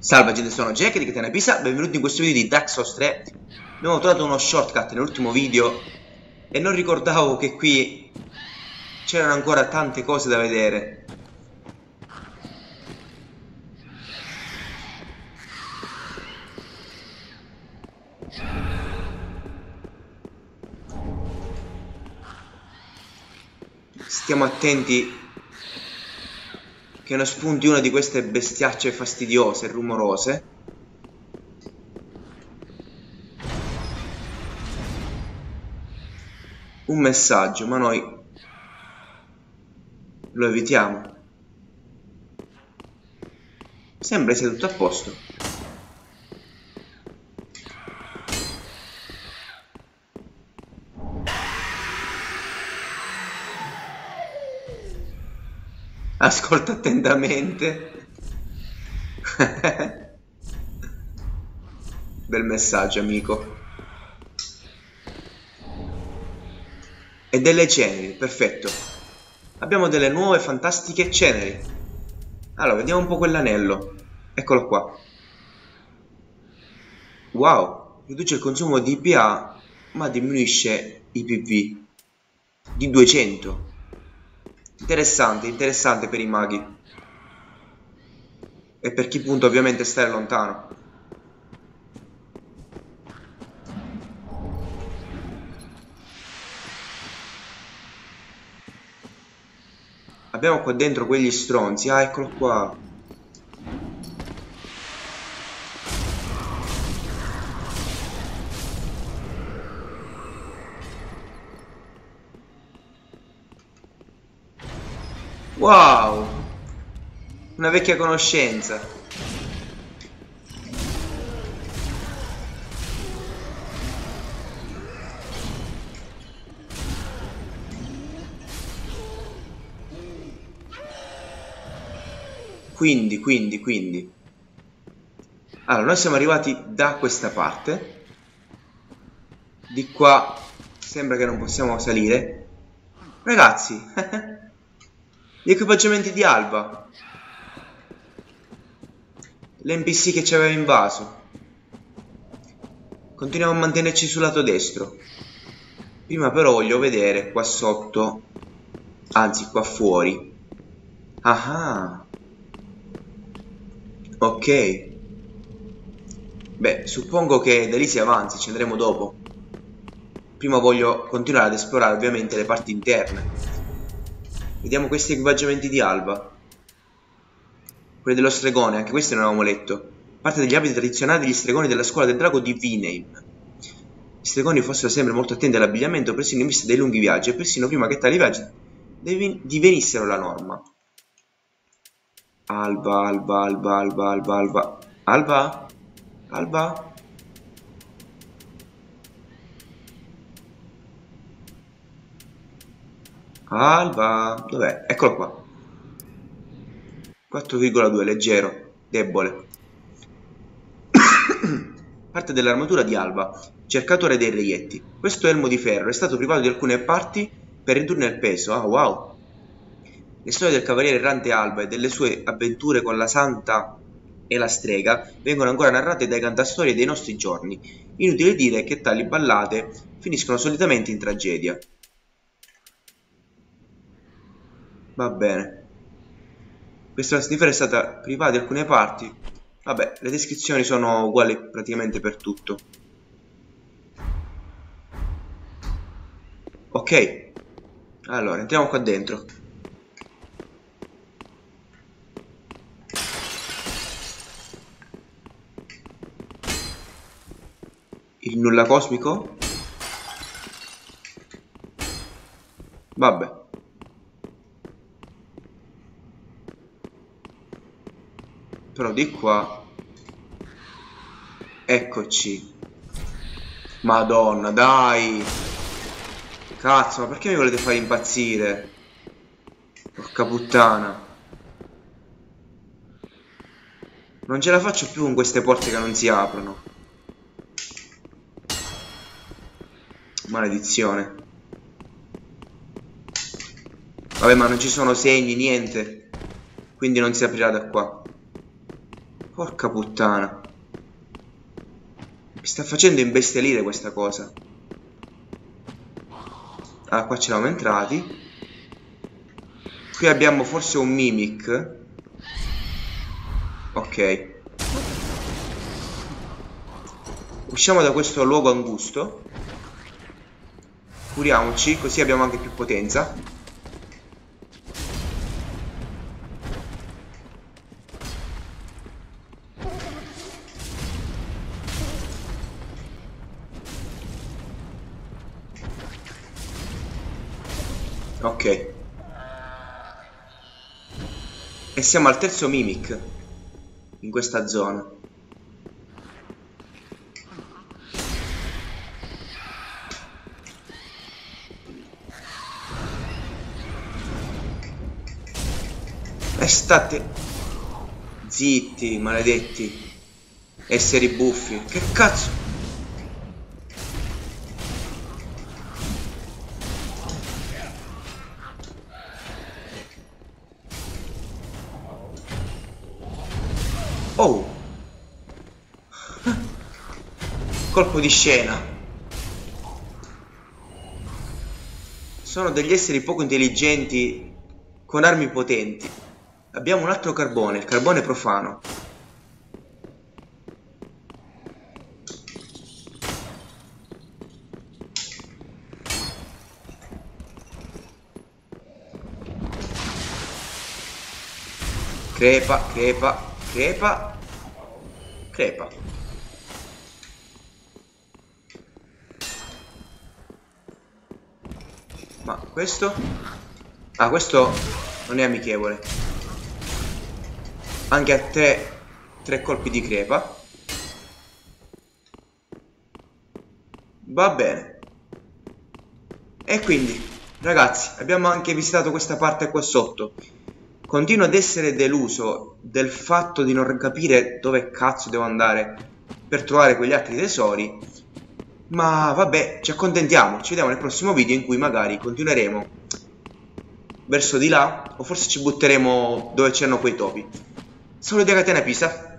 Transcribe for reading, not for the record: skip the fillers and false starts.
Salve gente, sono Jack di Catena Pisa, benvenuti in questo video di Dark Souls 3. Abbiamo trovato uno shortcut nell'ultimo video e non ricordavo che qui c'erano ancora tante cose da vedere. Stiamo attenti che non spunti una di queste bestiacce fastidiose e rumorose. Un messaggio, ma noi lo evitiamo. Sembra sia tutto a posto. Ascolta attentamente. Bel messaggio, amico. E delle ceneri, perfetto. Abbiamo delle nuove fantastiche ceneri. Allora, vediamo un po' quell'anello. Eccolo qua. Wow, riduce il consumo di IPA, ma diminuisce i PV di 200. Interessante, interessante per i maghi. E per chi punta ovviamente stare lontano. Abbiamo qua dentro quegli stronzi. Ah, eccolo qua. Wow! Una vecchia conoscenza. Quindi. Allora, noi siamo arrivati da questa parte. Di qua sembra che non possiamo salire. Ragazzi, gli equipaggiamenti di Alba. L'NPC che ci aveva invaso. Continuiamo a mantenerci sul lato destro. Prima però voglio vedere qua sotto. Anzi, qua fuori. Ah. Ok. Beh, suppongo che da lì si avanzi, ci andremo dopo. Prima voglio continuare ad esplorare ovviamente le parti interne. Vediamo questi equipaggiamenti di Alba. Quelli dello stregone, anche questi non avevamo letto. Parte degli abiti tradizionali degli stregoni della scuola del drago di Vineim. Gli stregoni fossero sempre molto attenti all'abbigliamento, persino in vista dei lunghi viaggi, e persino prima che tali viaggi divenissero la norma. Alba. Dov'è? Eccolo qua. 4,2, leggero, debole. Parte dell'armatura di Alba, cercatore dei reietti. Questo elmo di ferro è stato privato di alcune parti per ridurne il peso. Ah, wow. Le storie del cavaliere errante Alba e delle sue avventure con la santa e la strega vengono ancora narrate dai cantastorie dei nostri giorni. Inutile dire che tali ballate finiscono solitamente in tragedia. Va bene. Questa sniffera è stata privata di alcune parti. Vabbè, le descrizioni sono uguali praticamente per tutto. Ok. Allora, entriamo qua dentro. Il nulla cosmico? Vabbè. Però di qua. Eccoci. Madonna, dai. Cazzo, ma perché mi volete fare impazzire? Porca puttana. Non ce la faccio più con queste porte che non si aprono. Maledizione. Vabbè, ma non ci sono segni, niente. Quindi non si aprirà da qua. Porca puttana. Mi sta facendo imbestialire questa cosa. Allora, qua c'eravamo entrati. Qui abbiamo forse un mimic. Ok. Usciamo da questo luogo angusto. Curiamoci, così abbiamo anche più potenza. Ok. E siamo al terzo mimic in questa zona. E state zitti, maledetti esseri buffi. Che cazzo? Oh! Colpo di scena. Sono degli esseri poco intelligenti con armi potenti. Abbiamo un altro carbone, il carbone profano. Crepa, crepa, crepa, crepa. Ma questo? Ah, questo non è amichevole. Anche a te 3 colpi di crepa. Va bene. E quindi, ragazzi, abbiamo anche visitato questa parte qua sotto. Continuo ad essere deluso del fatto di non capire dove cazzo devo andare per trovare quegli altri tesori. Ma vabbè, ci accontentiamo. Ci vediamo nel prossimo video in cui magari continueremo verso di là, o forse ci butteremo dove c'erano quei topi. Saluti a Catena Pisa.